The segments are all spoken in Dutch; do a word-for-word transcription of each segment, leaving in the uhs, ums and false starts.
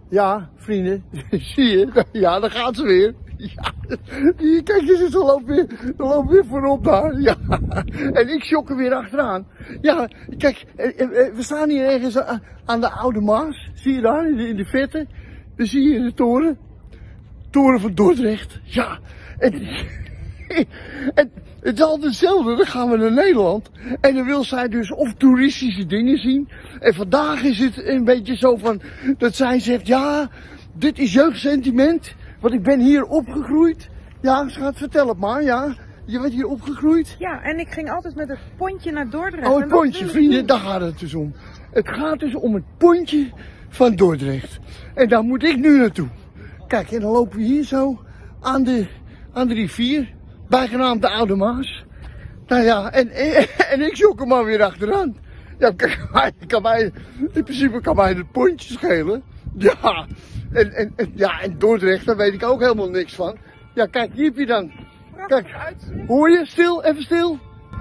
Ja, vrienden, zie je? Ja, daar gaat ze weer. Ja, die, kijk eens, ze loopt weer, ze loopt weer voorop daar. Ja, en ik sjok er weer achteraan. Ja, kijk, we staan hier ergens aan de Oude Maas. Zie je daar, in de, in de verte? Dan zie je de toren. Toren van Dordrecht. Ja, en, en het is altijd hetzelfde. Dan gaan we naar Nederland. En dan wil zij dus of toeristische dingen zien. En vandaag is het een beetje zo van, dat zij zegt, ja, dit is jeugdsentiment. Want ik ben hier opgegroeid. Ja, schat, vertel het maar, ja. Je bent hier opgegroeid. Ja, en ik ging altijd met het pontje naar Dordrecht. Oh, het pontje, vrienden, daar gaat het dus om. Het gaat dus om het pontje van Dordrecht. En daar moet ik nu naartoe. Kijk, en dan lopen we hier zo aan de, aan de rivier. Bijgenaamd de Oude Maas. Nou ja, en, en, en ik zoek hem maar weer achteraan. Ja, kijk, kan mij, in principe kan mij het pontje schelen. Ja, en, en, en, ja, en Dordrecht, daar weet ik ook helemaal niks van. Ja, kijk, hier heb je dan. Kijk, hoor je? Stil, even stil.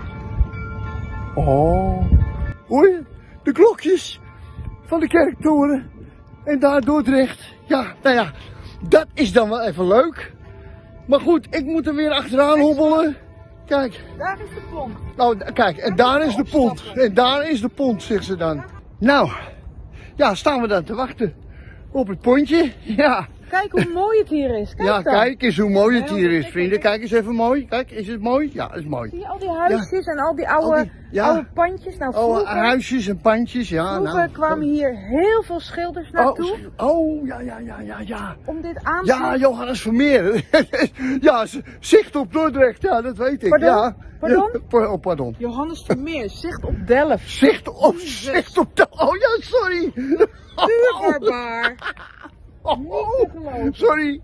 Oh, hoor je? De klokjes van de kerktoren. En daar Dordrecht. Ja, nou ja, dat is dan wel even leuk. Maar goed, ik moet er weer achteraan hobbelen. Kijk. Daar is de pont. Nou, kijk, en daar is de pont. En daar is de pont, zegt ze dan. Nou, ja, staan we dan te wachten op het pontje. Ja. Kijk hoe mooi het hier is. Kijk ja, dan. Kijk eens hoe mooi het hier is, vrienden. Kijk eens even mooi. Kijk, is het mooi? Ja, het is mooi. Zie je al die huisjes ja. en al die oude, al die, ja. oude pandjes? Nou, vroeger, oh, huisjes en pandjes, ja. Vroeger nou, kwamen hier heel veel schilders naartoe. Oh, oh, ja, ja, ja, ja, ja. Om dit aan te Ja, Johannes Vermeer. Ja, zicht op Dordrecht, ja, dat weet ik. Pardon? Ja. Pardon? Ja, oh, pardon. Johannes Vermeer, zicht op Delft. Zicht op, zicht op Delft. Oh ja, sorry. Duurbaar. Oh, sorry.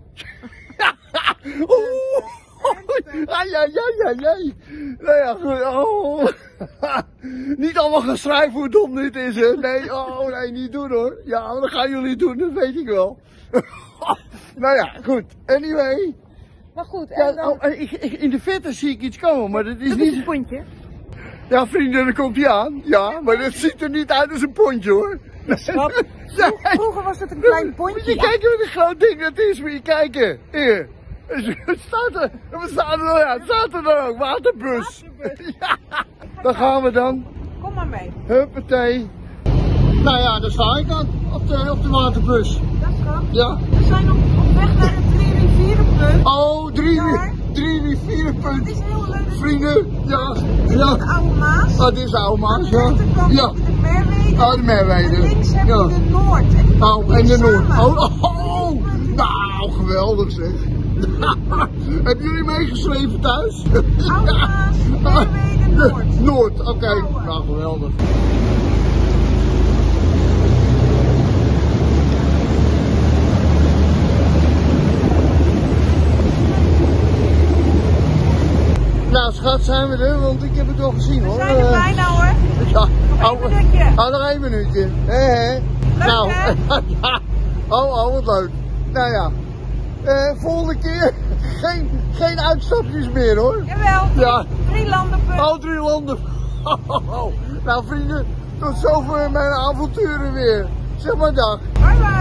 Oh. Ai, ai, ai, ai, ai. Nou ja, goed. Oh. Niet allemaal gaan schrijven hoe dom dit is, hè. Nee, oh, nee, niet doen hoor. Ja, maar dat gaan jullie doen, dat weet ik wel. Nou ja, goed. Anyway. Maar goed, en Ja, dan... oh, ik, ik, in de vette zie ik iets komen, maar dat is dat niet... is een pontje. Ja, vrienden, daar komt hij aan. Ja, maar dat ziet er niet uit als een pontje, hoor. Schat, vroeger was het een klein pontje. Moet je kijken wat een groot ding dat is, moet je kijken. Hier. Het staat er, het staat er, ja, het staat er dan ook, waterbus. Waterbus. Ja, daar gaan we dan. Kom maar mee. Huppatee. Nou ja, daar sta ik dan, op de, op de waterbus. Dat kan. Ja. We zijn op, op weg naar het drie rivierenpunt. Oh, drie, Daar. drie rivierenpunt. Het is heel leuk. Vrienden, ja. Dit Ja. is de Oude Maas. Oh, dit is de Oude Maas, Aan de ja. rechterkant Ja. heb je de Merwede. Oh, de Merwede. En links heb je Ja. de Noord. En die Oh, en de Noord. samen. Oh, oh, oh, nou, geweldig zeg. Hebben jullie meegeschreven thuis? Oude Maas, Merwede, Noord. Noord, oké. Okay. Nou, geweldig. Nou, schat, zijn we er, want ik heb het al gezien hoor. We zijn er bijna hoor. Ja, Nog één minuutje. Oh, nog één minuutje. Hé, hé. Leuk, Nou, hè? ja. Oh, oh, wat leuk. Nou ja, uh, volgende keer geen, geen uitstapjes meer hoor. Jawel. Ja. Drie landenpunt. Oh, drie landen. Nou vrienden, tot zover mijn avonturen weer. Zeg maar dag. Bye bye.